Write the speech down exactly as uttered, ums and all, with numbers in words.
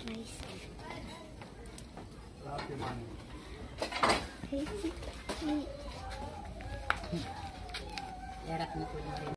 Nice. Happy money. Hey, Yarat mo po na rin.